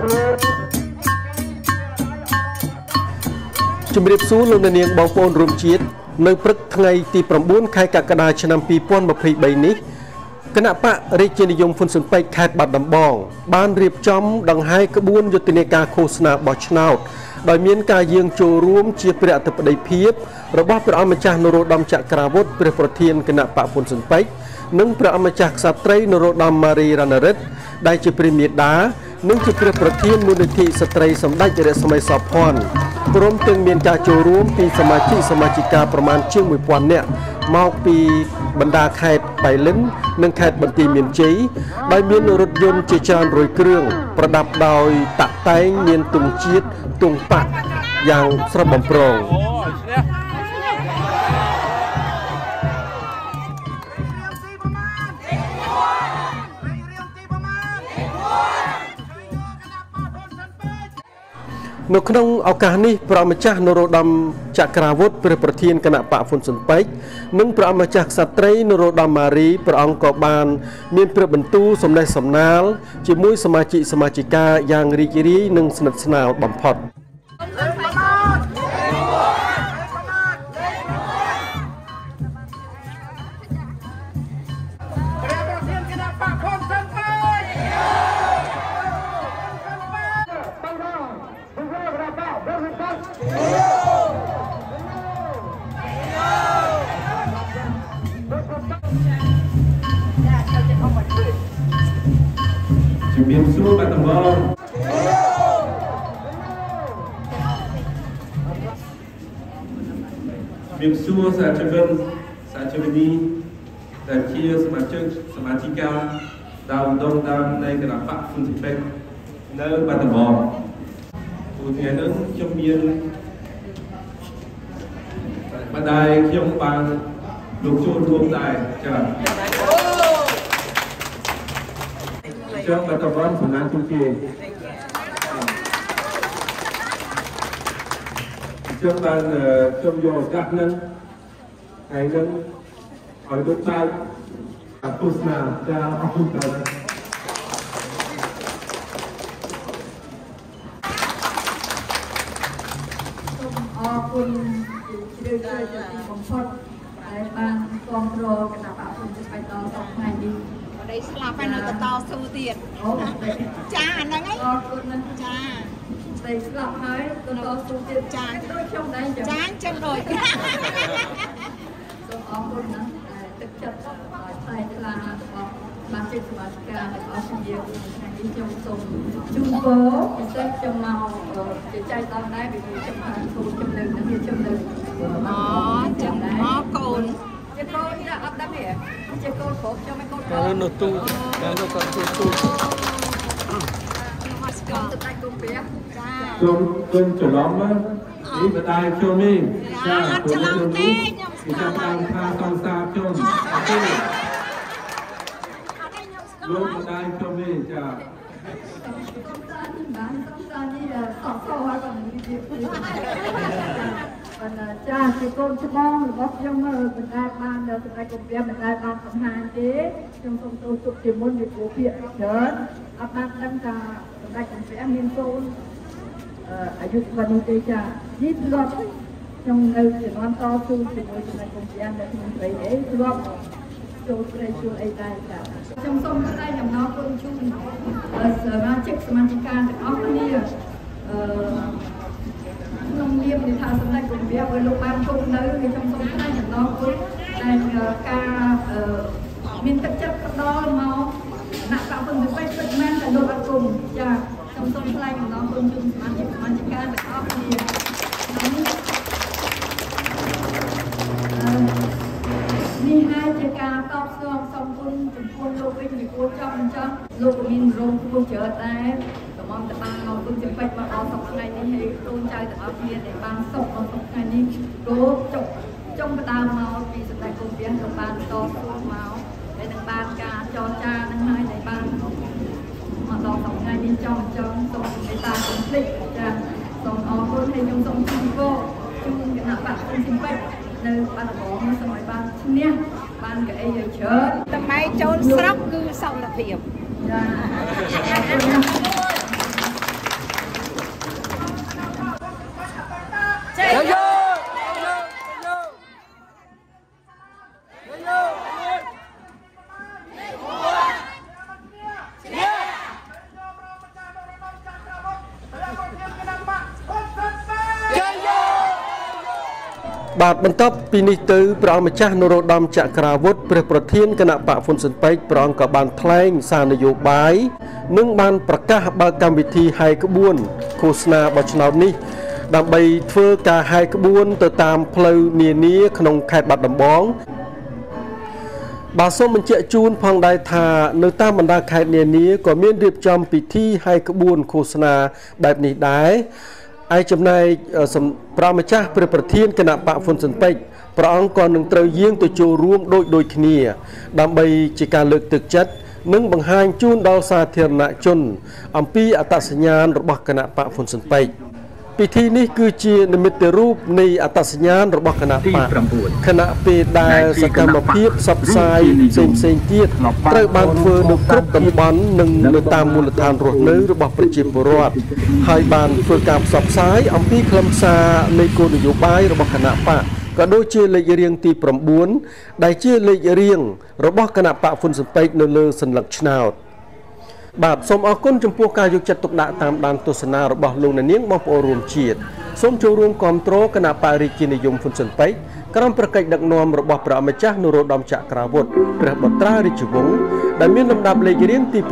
ជំរាបសួរលោកអ្នកនាងបងប្អូនរួមជាតិនៅព្រឹកថ្ងៃទី9ខែកក្កដាឆ្នាំ2023នេះគណៈបករាជានិយមហ៊ុនស៊ុនប៉ែកខេត្តបាត់ដំបងបានរៀបចំដង្ហែក្បួនយុទ្ធនាការឃោសនាបោះឆ្នោតដោយមានការយាងចូលរួមជាព្រះអធិបតីភាពរបស់ព្រះអង្គម្ចាស់នរោត្តមចក្រវុឌ្ឍព្រះប្រធានគណៈបកហ៊ុនស៊ុនប៉ែកនិងព្រះអង្គម្ចាស់ក្សត្រីនរោត្តមម៉ារីរ៉ាណារិតដែលជាព្រះមាតានិងជាព្រះប្រធានមូលនិធិស្ត្រីសម្ដេចរស្មីសោភ័ណ្ឌព្រមទាំងមានការចូលរួមពីសមាជិកាប្រមាណជាង 1000 នាក់មកពីបណ្ដាខេត្តបៃលិននិងខេត្តបន្ទាយមានជ័យដោយមានរថយន្តជាច្រើនរយគ្រឿងប្រដាប់ដោយតាក់តែងមានទង់ជាតិទង់បកយ៉ាងស្រស់បំព្រងនៅក្នុងឱកាសនេះព្រះម្ចាស់នរោត្តមចក្រវុឌ្ឍព្រះប្រធានគណៈបកហ៊ុនស៊ុនប៉ែកនិងព្រះម្ចាស់ក្សត្រីនរោត្តមម៉ារីព្រះអង្គក៏បានមានព្រះបន្ទូលសំណេះសំណាលជាមួយសមាជិកាយ៉ាងរីករាយនិងស្និទ្ធស្នាលបំផុតជំរាបសួរបាទតំបងជំរាបសួរសាជវិនីដែលជាសមាជិកាដើមនៃគណៈបកហ៊ុនស៊ុនប៉ែកនៅបាត់ដំបងទូថ្ងៃនេះខ្ញុំមានបណ្ដាយខ្ញុំបានលោកចូលរួមដែរចា៎ខ្ញុំបាត់ដំបងសំណាងជូនគេខ្ញុំបានខ្ញុំយកឱកាសហ្នឹងហើយនឹងឲ្យលោកតាទស្សនាចាអរគុណច្រើនអរគុណជ្រាបជ្រៅជាទីបំផុតដែលបានគ្រប់គ្រងគណៈបកហ៊ុនស៊ុនប៉ែកដល់សប្តាហ៍នេះđây là phải nói to số tiền chaហ្នឹងឯងអរគុណណាស់ចាតែស្លាប់ហើយទៅតស៊ូទៀតចាដូចខ្ញុំដែរចាចឹងដូចសូមអរគុណណាស់ទឹកចិត្តថ្លៃថ្លារបស់សមាជិកសមាជិកាទាំងអស់គ្នាថ្ងៃនេះខ្ញុំសូមជូនពរពិសេសខ្ញុំមកជាចែកដល់ដែរពីខ្ញុំបានចូលចំណេញនឹងចំណេញអូចឹងដែរអរគុណជាកូនអត់ដឹងទេជាកូនគ្រប់ខ្ញុំមិនកូនគ្រប់នៅទូនៅគាត់ទូមកស្គាល់ទៅតែគុំព្រះចាខ្ញុំច្រឡំនេះបដាយខ្ញុំនេះចាអត់ច្រឡំទេខ្ញុំស្គាល់ថាសង្សារខ្ញុំទេលោកបដាយខ្ញុំនេះចាកំសាន្តបានកំសាន្តនេះសក់សោហើយcònនិយាយបាទចាជាកូនច្បងរបស់ខ្ញុំមិនដែលបានដល់សម្ដេចគុំព្រះមិនដែលបានបង្ហាញទេខ្ញុំសូមទូលទុកជាមុនពីព្រោះភាគច្រើនអត់បានដឹងថាសម្ដេចគុំព្រះមានកូនអាយុប៉ុណ្ណឹងទេចានេះធ្លាប់ខ្ញុំនៅជំនាន់តស៊ូជាមួយសម្ដេចគុំព្រះនៅក្នុងព្រៃអីធ្លាប់ចូលព្រៃជួលអីដែរចាខ្ញុំសូមថ្លែងអំណរគុណជូនសមាជិកសមាជិកាទាំងអស់គ្នាក្នុងនាមនៃថាសម្ដេចគុំព្រះឲ្យលោកបានគង់នៅគឺខ្ញុំសូមថ្លែងអំណរគុណដែលការមានទឹកចិត្តផ្ដល់មកគណៈបកហ៊ុនស៊ុនប៉ែកពិតមែនតែលោកអត់គុំចាខ្ញុំសូមថ្លែងអំណរគុណជូនសមាជិកសមាជិកាទាំងអស់គ្នានេះហើយជាការតបស្នងសូមគុណចំពោះលោកវិញពីគួរចង់អញ្ចឹងលោកក៏មានរងគ្រោះច្រើនដែរកំងតែបានមកគុំចំពេចមកដល់សប្តាហ៍នេះហើយកូនចៅទាំងអស់គ្នាដែលបានសុខមកសប្តាហ៍នេះព្រោះចុងផ្ដើមមកពីសម្ដេចគុំព្រះក៏បានតស៊ូមកហើយនឹងបានការចរចានឹងហើយដែលបានមកដល់សប្តាហ៍នេះចង់អញ្ចឹងសូមមេត្តាកុំភ្លេចចាសូមអរគុណហើយខ្ញុំសូមជូនពរជូនគណៈបកគុំចំពេចនៅបាត់ដំបងនៅសម័យបានឈ្នះបានកៅអីឲ្យច្រើនតែចូលស្រុកគឺសន្តិភាពចាបាទបន្ទាប់ពីនេះទៅព្រះអង្គម្ចាស់នរោត្តមចក្រាវុធព្រះប្រធានគណៈបកហ៊ុនស៊ិនប៉ែកព្រះអង្គក៏បានថ្លែងសារនយោបាយនិងបានប្រកាសបើកកម្មវិធីហែកក្បួនឃោសនាបោះឆ្នោតនេះដើម្បីធ្វើការហែកក្បួនទៅតាមផ្លូវនានាក្នុងខេត្តបាត់ដំបងបាទសូមបញ្ជាក់ជូនផងដែរថានៅតាមបណ្ដាខេត្តនានាក៏មានរៀបចំពិធីហែកក្បួនឃោសនាបែបនេះដែរឯចំណែកព្រះម្ចាស់ព្រះប្រធានគណៈបកហ៊ុនស៊ិនប៉ែកព្រះអង្គក៏នឹងត្រូវយាងទៅចូលរួមដូចគ្នាដើម្បីជាការលើកទឹកចិត្តនិងបង្ហាញជូនដល់សាធារណជនអំពីអត្តសញ្ញាណរបស់គណៈបកហ៊ុនស៊ិនប៉ែកពិធីនេះគឺជានិមិត្តរូបនៃអត្តសញ្ញាណរបស់គណៈបកគណៈពេលដែលសកម្មភាពផ្សព្វផ្សាយផ្សេងទៀតត្រូវបានធ្វើនៅគ្រប់តំបន់និងនៅតាមមូលដ្ឋានរស់នៅរបស់ប្រជាពលរដ្ឋហើយបានធ្វើការផ្សព្វផ្សាយអំពីខ្លឹមសារនៃគោលនយោបាយរបស់គណៈបកក៏ដូចជាលេខរៀងទី9ដែលជាលេខរៀងរបស់គណៈបកហ៊ុនស៊ិនប៉ែកនៅលើសញ្ញឆ្នោតបាទសូមអរគុណចំពោះការយកចិត្តទុកដាក់តាមដានទស្សនារបស់លោកអ្នកនាងបងប្អូនរួមជាតិសូមចូលរួមគាំទ្រគណៈបករាជានិយមហ៊ុនស៊ិនប៉ែកក្រុមប្រកិច្ចដឹកនាំរបស់ព្រះម្ចាស់នរោត្តមចក្រាវុធព្រះបុត្រារាជវង្សដែលមានលំដាប់លេខរៀងទី9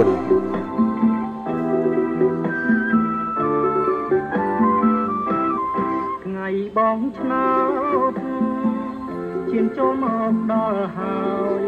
ថ្ងៃបងឆ្នោតឈានចូលមកដល់ហើយ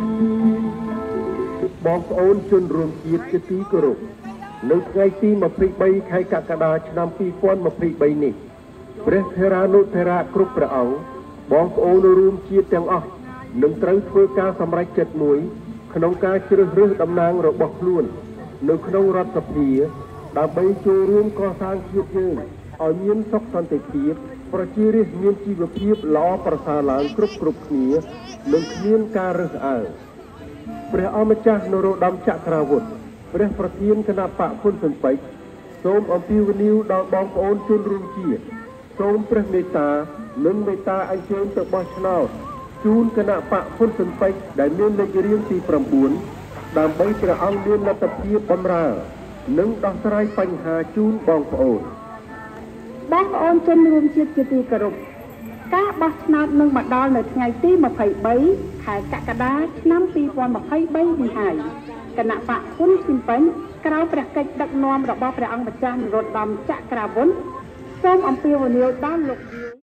បងប្អូនជនរួមជាតិជាទីគោរពនៅថ្ងៃទី23ខែកក្កដាឆ្នាំ2023នេះព្រះថេរានុថេរៈគ្រប់ព្រះអង្គបងប្អូនរួមជាតិទាំងអស់នឹងត្រូវធ្វើការសម្រេចចិត្តមួយក្នុងការជ្រើសរើសតំណាងរបស់ខ្លួននៅក្នុងរដ្ឋសភាដើម្បីចូលរួមកសាងជាតិយើងឲ្យមានសុខសន្តិភាពប្រជារាស្ត្រមានជីវភាពល្អប្រសើរឡើងគ្រប់គ្នានិងគ្មានការរើសអើងព្រះអម្ចាស់នរោត្តមចក្រាវុធព្រះប្រធានគណៈបកហ៊ុនស៊ិនប៉ែកសូមអំពាវនាវដល់បងប្អូនជនរួមជាតិសូមព្រះមេត្តានិងមេត្តាអញ្ជើញទៅបោះឆ្នោតជូនគណៈបកហ៊ុនស៊ិនប៉ែកដែលមានលេខរៀងទី9ដើម្បីព្រះអង្គមានលទ្ធភាពបម្រើនិងដោះស្រាយបញ្ហាជូនបងប្អូនជនរួមជាតិជាទីគោរពការបោះឆ្នោតនឹងមកដល់នៅថ្ងៃទី23ខែកក្កដាឆ្នាំ2023នេះហើយគណៈបកហ៊ុនស៊ិនប៉ែកក្រៅព្រះកិច្ចដឹកនាំរបស់ព្រះអង្គម្ចាស់នរោត្តមចក្រាវុធសូមអំពាវនាវដល់លោក